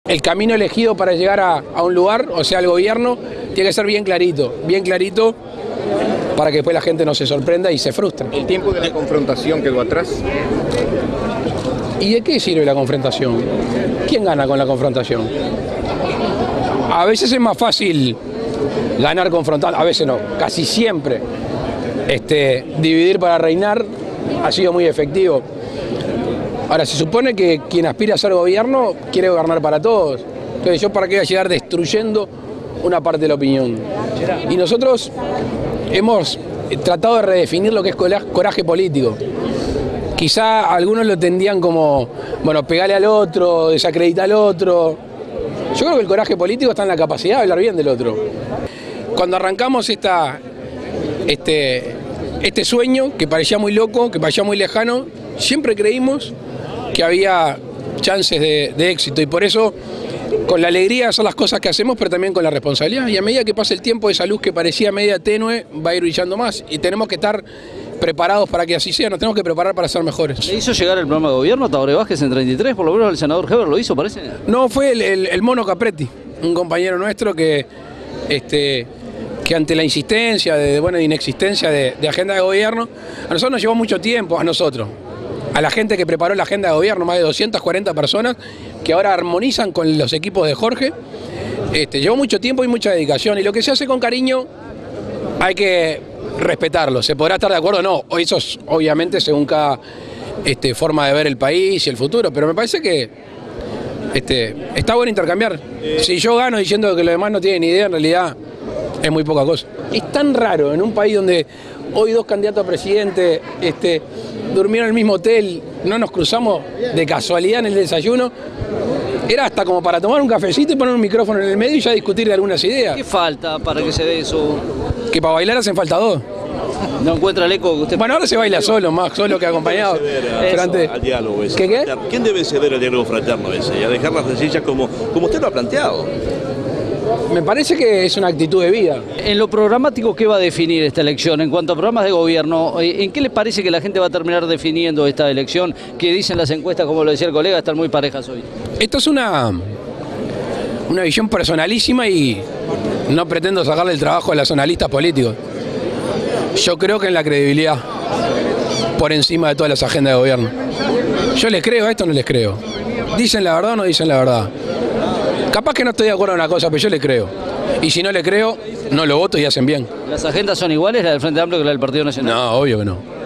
El camino elegido para llegar a un lugar, o sea, al gobierno, tiene que ser bien clarito, para que después la gente no se sorprenda y se frustre. ¿El tiempo de la confrontación quedó atrás? ¿Y de qué sirve la confrontación? ¿Quién gana con la confrontación? A veces es más fácil ganar confrontando, a veces no, casi siempre. Dividir para reinar ha sido muy efectivo. Ahora, se supone que quien aspira a ser gobierno quiere gobernar para todos. Entonces, ¿yo para qué voy a llegar destruyendo una parte de la opinión? Y nosotros hemos tratado de redefinir lo que es coraje político. Quizá algunos lo entendían como, bueno, pegarle al otro, desacreditar al otro. Yo creo que el coraje político está en la capacidad de hablar bien del otro. Cuando arrancamos este sueño, que parecía muy loco, que parecía muy lejano, siempre creímos que había chances de éxito, y por eso, con la alegría de hacer las cosas que hacemos, pero también con la responsabilidad, y a medida que pase el tiempo, esa luz que parecía media tenue va a ir brillando más, y tenemos que estar preparados para que así sea, nos tenemos que preparar para ser mejores. ¿Le hizo llegar el programa de gobierno a Tabaré Vázquez en 33? Por lo menos el senador Heber lo hizo, parece. No, fue el Mono Capretti, un compañero nuestro que ante la insistencia, de inexistencia de agenda de gobierno, a nosotros nos llevó mucho tiempo, a la gente que preparó la agenda de gobierno, más de 240 personas, que ahora armonizan con los equipos de Jorge. Llevó mucho tiempo y mucha dedicación, y lo que se hace con cariño hay que respetarlo. Se podrá estar de acuerdo o no, eso es obviamente según cada forma de ver el país y el futuro, pero me parece que está bueno intercambiar. Si yo gano diciendo que los demás no tienen ni idea, en realidad es muy poca cosa. Es tan raro en un país donde hoy dos candidatos a presidente durmieron en el mismo hotel, no nos cruzamos de casualidad en el desayuno. Era hasta como para tomar un cafecito y poner un micrófono en el medio y ya discutir de algunas ideas. ¿Qué falta para que se dé eso? Que para bailar hacen falta dos. ¿No encuentra el eco que usted... Bueno, ahora se baila solo, más solo que acompañado. Al diálogo ese. ¿Qué? ¿Quién debe ceder al diálogo fraterno ese y a dejar las sencillas como usted lo ha planteado? Me parece que es una actitud de vida. En lo programático, ¿qué va a definir esta elección? En cuanto a programas de gobierno, ¿en qué le parece que la gente va a terminar definiendo esta elección? Que dicen las encuestas, como lo decía el colega, están muy parejas hoy. Esto es una visión personalísima y no pretendo sacarle el trabajo a los analistas políticos. Yo creo que en la credibilidad, por encima de todas las agendas de gobierno. Yo les creo, a esto no les creo. ¿Dicen la verdad o no dicen la verdad? Capaz que no estoy de acuerdo en una cosa, pero yo le creo. Y si no le creo, no lo voto y hacen bien. ¿Las agendas son iguales, la del Frente Amplio que la del Partido Nacional? No, obvio que no.